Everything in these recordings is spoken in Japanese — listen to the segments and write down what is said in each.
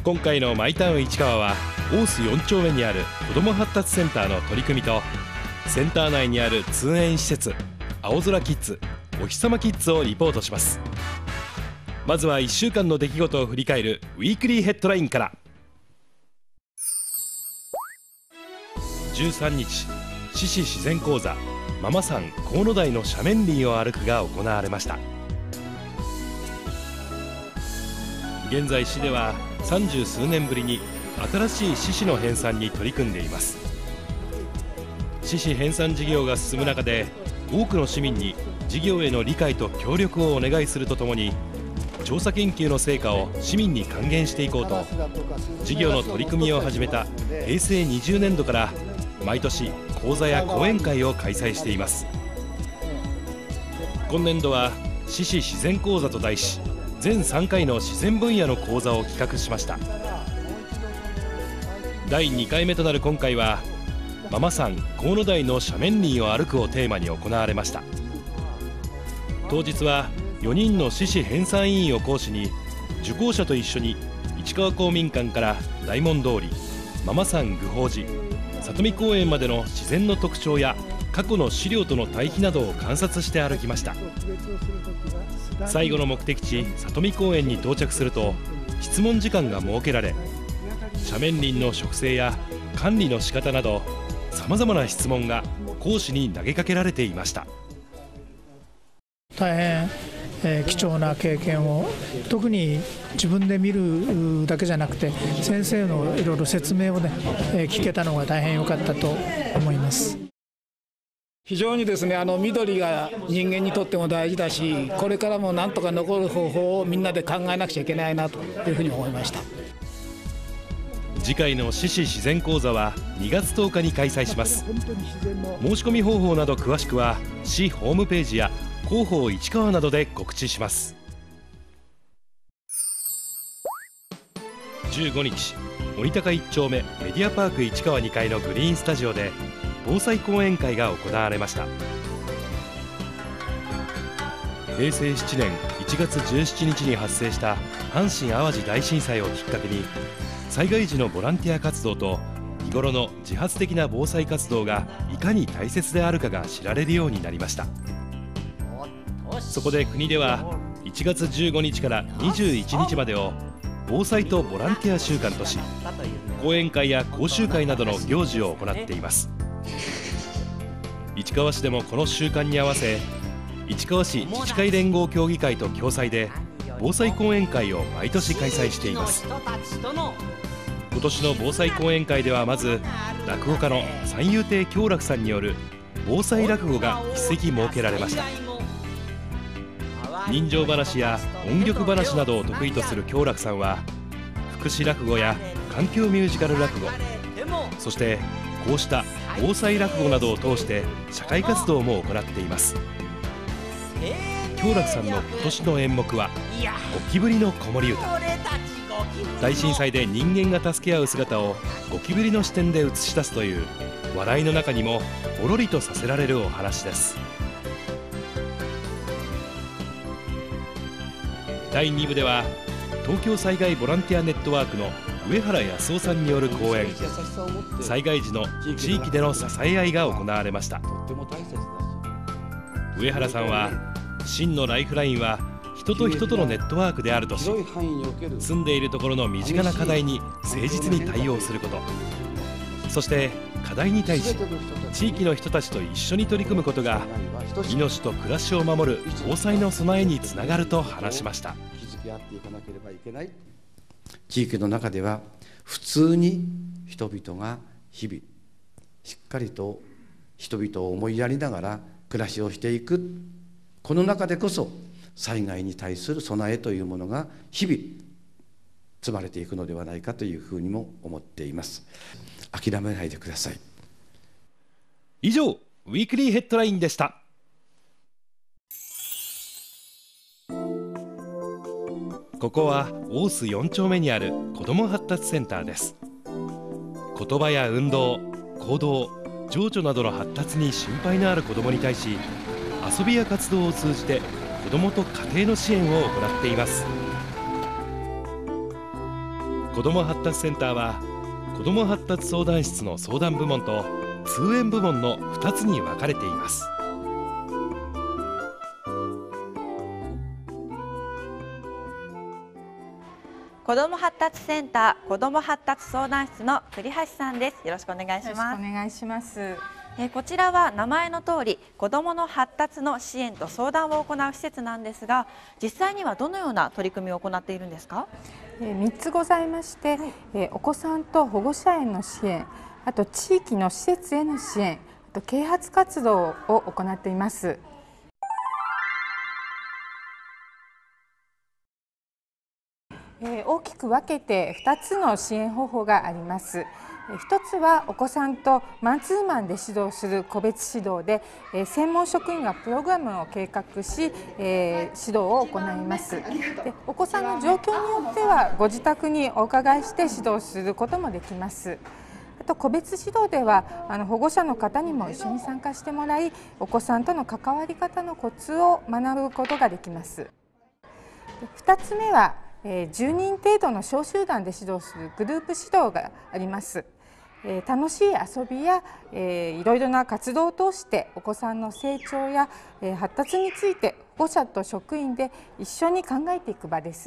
今回のマイタウン市川は大須4丁目にある子ども発達センターの取り組みと、センター内にある通園施設青空キッズ、おひさまキッズをリポートします。まずは1週間の出来事を振り返るウィークリーヘッドラインから。13日、獅子自然講座ママ山河野台の斜面林を歩くが行われました。現在市では30数年ぶりに新しい獅子の編纂に取り組んでいます。獅子編纂事業が進む中で、多くの市民に事業への理解と協力をお願いするとともに、調査研究の成果を市民に還元していこうと、事業の取り組みを始めた平成20年度から毎年講座や講演会を開催しています。今年度は獅子自然講座と題し、全3回の自然分野の講座を企画しました。第2回目となる今回は、ママ山河野台の斜面林を歩くをテーマに行われました。当日は4人の獅子編纂委員を講師に、受講者と一緒に市川公民館から大門通り、ママ山愚法寺、里見公園までの自然の特徴や過去の資料との対比などを観察して歩きました。最後の目的地里見公園に到着すると、質問時間が設けられ、斜面林の植生や管理の仕方などさまざまな質問が講師に投げかけられていました。 大変貴重な経験を、特に自分で見るだけじゃなくて先生のいろいろ説明をね、聞けたのが大変良かったと思います。 非常にですね、緑が人間にとっても大事だし、これからもなんとか残る方法をみんなで考えなくちゃいけないなというふうに思いました。 次回の獅子自然講座は2月10日に開催します。申し込み方法など詳しくは市ホームページや広報市川などで告知します。15日、森高1丁目メディアパーク市川2階のグリーンスタジオで防災講演会が行われました。平成7年1月17日に発生した阪神・淡路大震災をきっかけに、災害時のボランティア活動と日頃の自発的な防災活動がいかに大切であるかが知られるようになりました。そこで国では1月15日から21日までを防災とボランティア週間とし、講演会や講習会などの行事を行っています。市川市でもこの週間に合わせ、市川市自治会連合協議会と共催で防災講演会を毎年開催しています。今年の防災講演会では、まず落語家の三遊亭京楽さんによる防災落語が一席設けられました。人情話や音曲話などを得意とする京楽さんは、福祉落語や環境ミュージカル落語、そしてこうした防災落語などを通して社会活動も行っています。京楽さんの今年の演目はゴキブリの子守歌。大震災で人間が助け合う姿をゴキブリの視点で映し出すという、笑いの中にもほろりとさせられるお話です。第2部では東京災害ボランティアネットワークの上原康夫さんによる講演、災害時の地域での支え合いが行われました。上原さんは、真のライフラインは人と人とのネットワークであるとし、住んでいるところの身近な課題に誠実に対応すること、そして課題に対し地域の人たちと一緒に取り組むことが、命と暮らしを守る防災の備えにつながると話しました。 地域の中では普通に人々が日々しっかりと人々を思いやりながら暮らしをしていく、この中でこそ災害に対する備えというものが日々積まれていくのではないかというふうにも思っています。諦めないでください。 以上、ウィークリーヘッドラインでした。ここは大須4丁目にある子ども発達センターです。言葉や運動、行動、情緒などの発達に心配のある子どもに対し、遊びや活動を通じて子どもと家庭の支援を行っています。 子ども発達センターは子ども発達相談室の相談部門と通園部門の2つに分かれています。 子ども発達センター子ども発達相談室の栗橋さんです。よろしくお願いします。 よろしくお願いします。 こちらは名前の通り子どもの発達の支援と相談を行う施設なんですが、実際にはどのような取り組みを行っているんですか ？3つございまして、お子さんと保護者への支援、あと地域の施設への支援、あと啓発活動を行っています。大きく分けて2つの支援方法があります。一つはお子さんとマンツーマンで指導する個別指導で、専門職員がプログラムを計画し、指導を行います。で、お子さんの状況によってはご自宅にお伺いして指導することもできます。あと個別指導では保護者の方にも一緒に参加してもらい、お子さんとの関わり方のコツを学ぶことができます。2つ目は10人程度の小集団で指導するグループ指導があります。楽しい遊びやいろいろな活動を通してお子さんの成長や発達について保護者と職員で一緒に考えていく場です。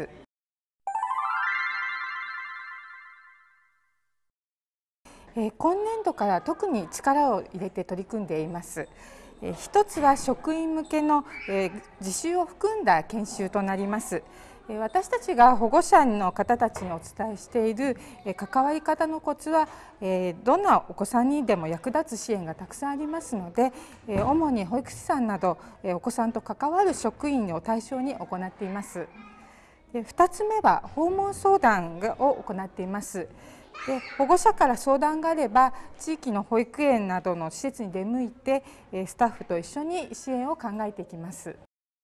今年度から特に力を入れて取り組んでいます。一つは職員向けの実習を含んだ研修となります。私たちが保護者の方たちにお伝えしている関わり方のコツはどんなお子さんにでも役立つ支援がたくさんありますので、主に保育士さんなどお子さんと関わる職員を対象に行っています。2つ目は訪問相談を行っています。保護者から相談があれば地域の保育園などの施設に出向いてスタッフと一緒に支援を考えていきます。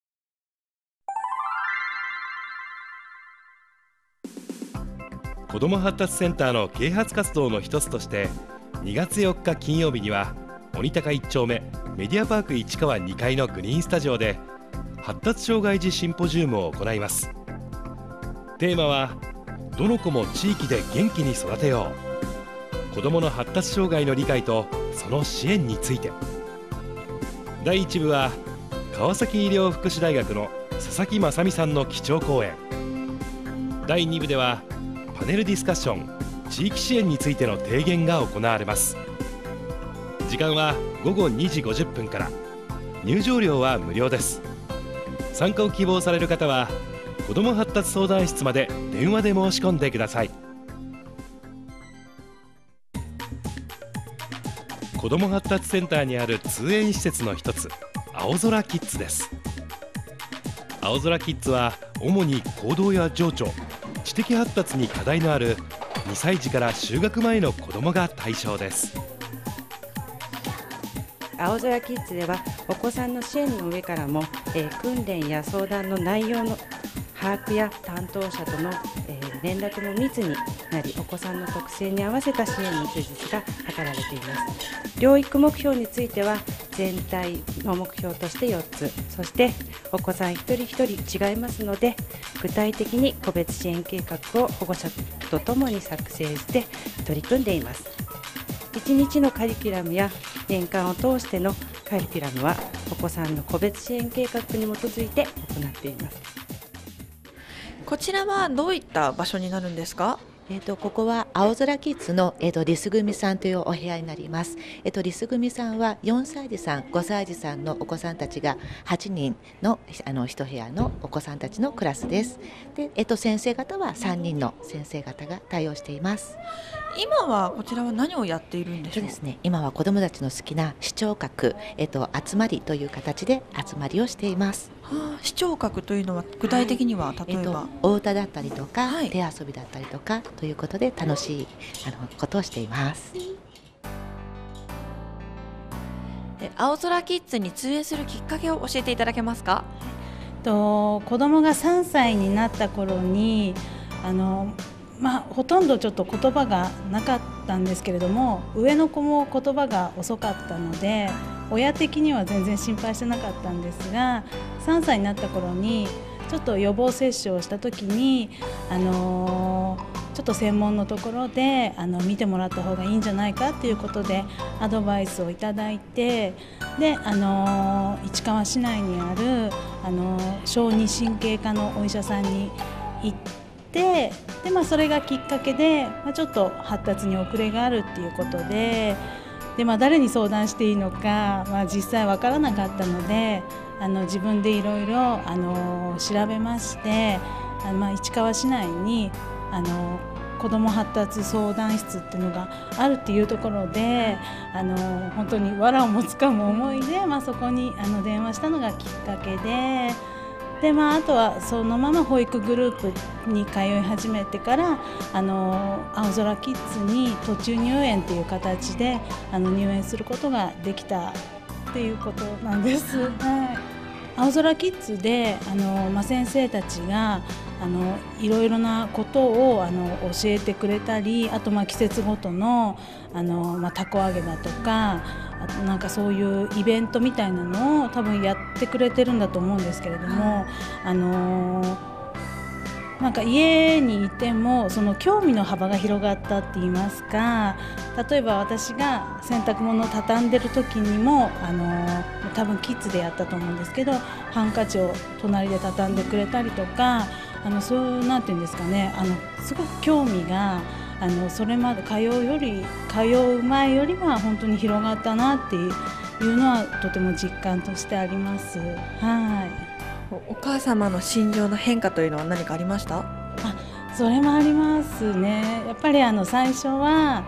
子ども発達センターの啓発活動の一つとして、2月4日金曜日には鬼高1丁目メディアパーク市川2階のグリーンスタジオで発達障害児シンポジウムを行います。テーマはどの子も地域で元気に育てよう、子どもの発達障害の理解とその支援について。第1部は川崎医療福祉大学の佐々木正美さんの基調講演、第2部ではパネルディスカッション地域支援についての提言が行われます。時間は午後2時50分から、入場料は無料です。参加を希望される方は子ども発達相談室まで電話で申し込んでください。子ども発達センターにある通園施設の一つ、青空キッズです。青空キッズは主に行動や情緒、知的発達に課題のある2歳児から就学前の子どもが対象です。 青空キッズではお子さんの支援の上からも、訓練や相談の内容の把握や担当者との、連絡も密になり、お子さんの特性に合わせた支援の充実が図られています。療育目標については全体の目標として4つ、そしてお子さん一人一人違いますので、具体的に個別支援計画を保護者とともに作成して取り組んでいます。1日のカリキュラムや年間を通してのカリキュラムはお子さんの個別支援計画に基づいて行っています。 こちらはどういった場所になるんですか？ ここは青空キッズの、リス組さんというお部屋になります。リス組さんは4歳児さん、5歳児さんのお子さんたちが8人の1部屋のお子さんたちのクラスです。で、先生方は3人の先生方が対応しています。 今はこちらは何をやっているんでしょう？ ですね、今は子どもたちの好きな視聴覚、集まりという形で集まりをしています。 視聴覚というのは具体的には例えば、 お歌だったりとか、手遊びだったりとかということで楽しいことをしています。 青空キッズに通園するきっかけを教えていただけますか？ 子供が3歳になった頃にほとんどちょっと言葉がなかったんですけれども、上の子も言葉が遅かったので親的には全然心配してなかったんですが、3歳になった頃にちょっと予防接種をした時にちょっと専門のところで見てもらった方がいいんじゃないかっていうことでアドバイスをいただいて、で市川市内にある小児神経科のお医者さんに行って、で、それがきっかけで、ちょっと発達に遅れがあるっていうことで、誰に相談していいのか、実際わからなかったので自分でいろいろ調べまして、市川市内に子ども発達相談室っていうのがあるっていうところで本当に藁をもつかむ思いで、そこに電話したのがきっかけで、あとはそのまま保育グループに通い始めてから青空キッズに途中入園っていう形で入園することができたっていうことなんです。はい、青空キッズで先生たちがいろいろなことを教えてくれたり、あと季節ごとのたこ揚げだとか、あとなんかそういうイベントみたいなのを多分やってくれてるんだと思うんですけれども、なんか家にいてもその興味の幅が広がったって言いますか、例えば私が洗濯物を畳んでる時にも多分キッズでやったと思うんですけど、ハンカチを隣で畳んでくれたりとか、そういうなんていうんですかね、すごく興味がそれまで通う前よりは本当に広がったなっていうのはとても実感としてあります。はい。 お母様の心情の変化というのは何かありました？ それもありますね。やっぱり最初は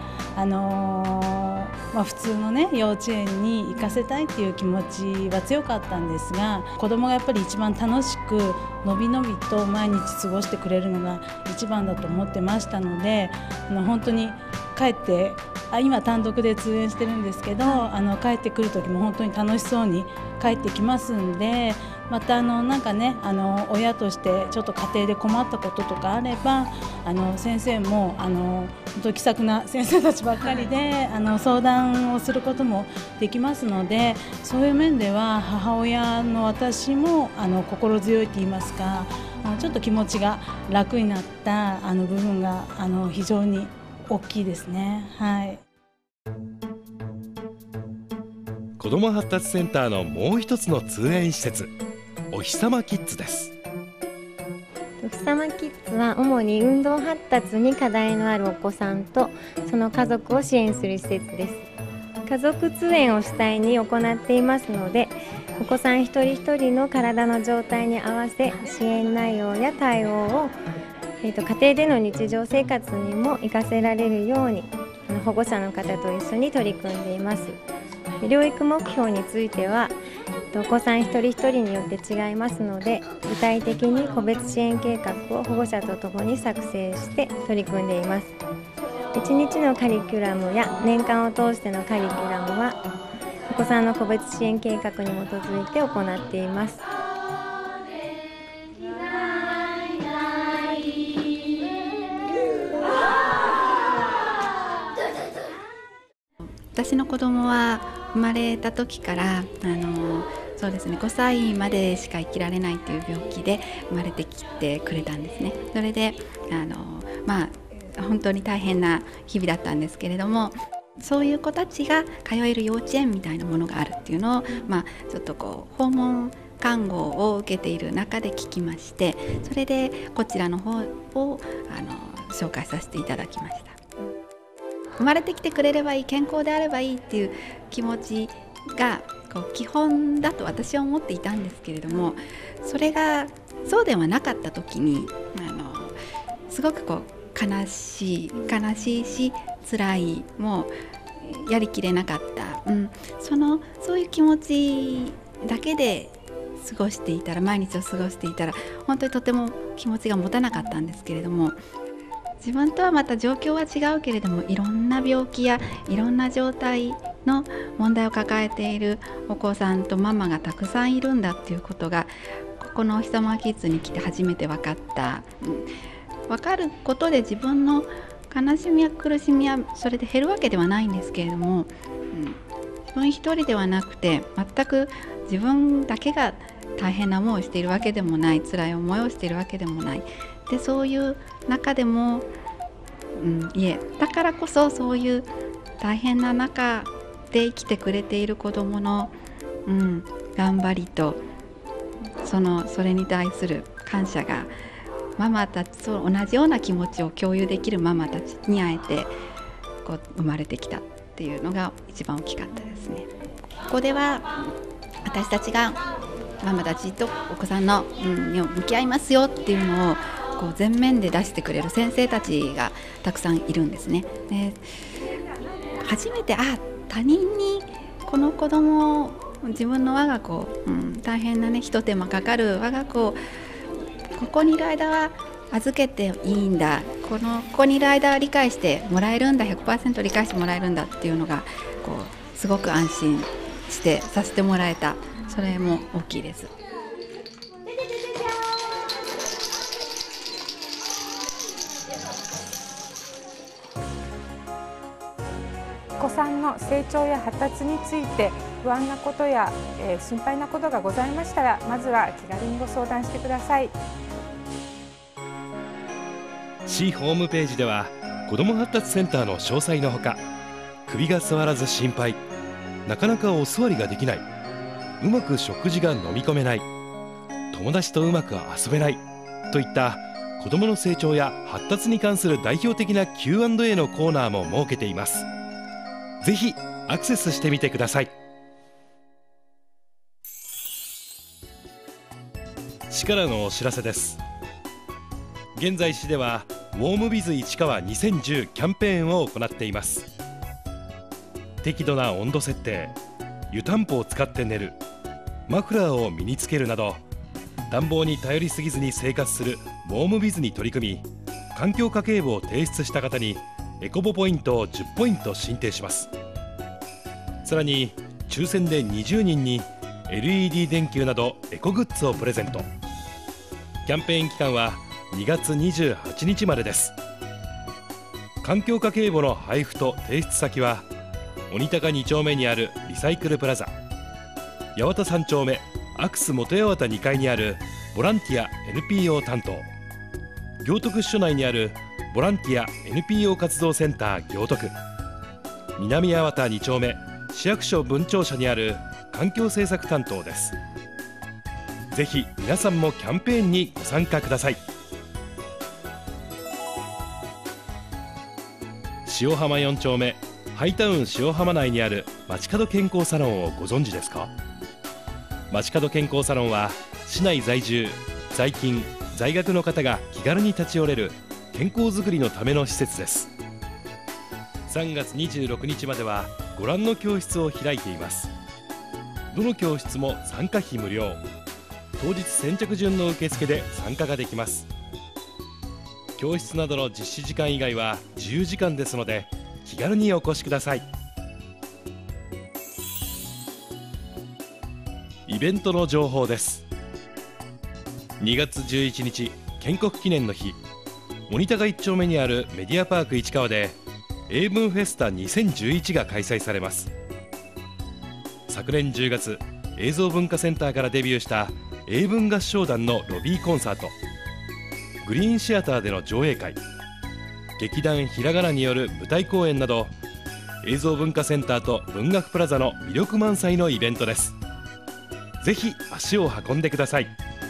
普通のね幼稚園に行かせたいっていう気持ちは強かったんですが、子供がやっぱり一番楽しくのびのびと毎日過ごしてくれるのが一番だと思ってましたので、本当に帰って今単独で通園してるんですけど、帰ってくる時も本当に楽しそうに帰ってきますんで、またなんかね親としてちょっと家庭で困ったこととかあれば先生も本当気さくな先生たちばっかりで相談をすることもできますので、そういう面では母親の私も心強いと言いますか、ちょっと気持ちが楽になった部分が非常に大きいですね。はい。 子ども発達センターのもう一つの通園施設、おひさまキッズです。 おひさまキッズは主に運動発達に課題のあるお子さんとその家族を支援する施設です。家族通園を主体に行っていますので、お子さん一人一人の体の状態に合わせ支援内容や対応を家庭での日常生活にも活かせられるように保護者の方と一緒に取り組んでいます。療育目標についてはお子さん一人一人によって違いますので、具体的に個別支援計画を保護者とともに作成して取り組んでいます。1日のカリキュラムや年間を通してのカリキュラムはお子さんの個別支援計画に基づいて行っています。 私の子供は生まれた時からそうですね、5歳までしか生きられないという病気で生まれてきてくれたんですね。それで本当に大変な日々だったんですけれども、そういう子たちが通える幼稚園みたいなものがあるっていうのを、ちょっと訪問看護を受けている中で聞きまして、それでこちらの方を紹介させていただきました。生まれてきてくれればいい、健康であればいいっていう気持ちが基本だと私は思っていたんですけれども、それがそうではなかった時にすごく悲しいし辛い、もうやりきれなかった、そういう気持ちだけで過ごしていたら、毎日を過ごしていたら本当にとても気持ちが持たなかったんですけれども、自分とはまた状況は違うけれども、いろんな病気やいろんな状態の問題を抱えているお子さんとママがたくさんいるんだっていうことが、ここのおひさまキッズに来て初めて分かった。分かることで自分の悲しみや苦しみはそれで減るわけではないんですけれども、自分一人ではなくて全く自分だけが大変な思いをしているわけでもない、辛い思いをしているわけでもない。でそういう中でも、だからこそそういう大変な中で生きてくれている子どもの、頑張りとそれに対する感謝がママたちと同じような気持ちを共有できるママたちに会えて生まれてきたっていうのが一番大きかったですね。ここでは私たちがママたちとお子さんの、向き合いますよっていうのを前面で出してくれる先生たちがたくさんいるんですね。で初めて他人にこの子供を自分の我が子、大変な一手間かかる我が子をここにいる間は預けていいんだ、ここにいる間は理解してもらえるんだ、 100% 理解してもらえるんだっていうのがすごく安心してさせてもらえた、それも大きいです。 お子さんの成長や発達について不安なことや、心配なことがございましたら、まずは気軽にご相談してください。 市ホームページでは子ども発達センターの詳細のほか、首が座らず心配、なかなかお座りができない、うまく食事が飲み込めない、友達とうまく遊べないといった子どもの成長や発達に関する代表的な Q&A のコーナーも設けています。ぜひアクセスしてみてください。市からのお知らせです。現在市ではウォームビズ市川2010キャンペーンを行っています。適度な温度設定、湯たんぽを使って寝る、マフラーを身につけるなど、暖房に頼りすぎずに生活するウォームビズに取り組み、環境家計簿を提出した方にエコボポイントを10ポイント申請します。さらに抽選で20人に LED 電球などエコグッズをプレゼント。キャンペーン期間は2月28日までです。環境家計簿の配布と提出先は鬼高2丁目にあるリサイクルプラザ、八幡3丁目アクス元八幡2階にあるボランティア NPO 担当、行徳支所内にあるボランティア NPO 活動センター行徳、南八幡2丁目市役所分庁舎にある環境政策担当です。ぜひ皆さんもキャンペーンにご参加ください。塩浜4丁目ハイタウン塩浜内にある街角健康サロンをご存知ですか？街角健康サロンは市内在住、在勤、在学の方が気軽に立ち寄れる健康づくりのための施設です。3月26日まではご覧の教室を開いています。どの教室も参加費無料、当日先着順の受付で参加ができます。教室などの実施時間以外は自由時間ですので気軽にお越しください。イベントの情報です。2月11日建国記念の日、鬼高1丁目にあるメディアパーク市川で英文フェスタ2011が開催されます。昨年10月映像文化センターからデビューした英文合唱団のロビーコンサート、グリーンシアターでの上映会、劇団ひらがなによる舞台公演など、映像文化センターと文学プラザの魅力満載のイベントです。ぜひ足を運んでください。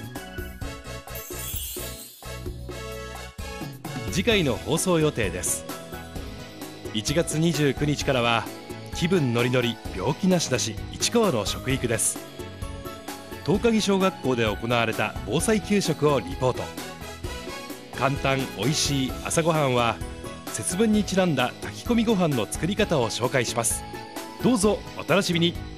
次回の放送予定です。1月29日からは気分ノリノリ病気なしだし市川の食育です。東鍵小学校で行われた防災給食をリポート。簡単おいしい朝ごはんは節分にちなんだ炊き込みご飯の作り方を紹介します。どうぞお楽しみに。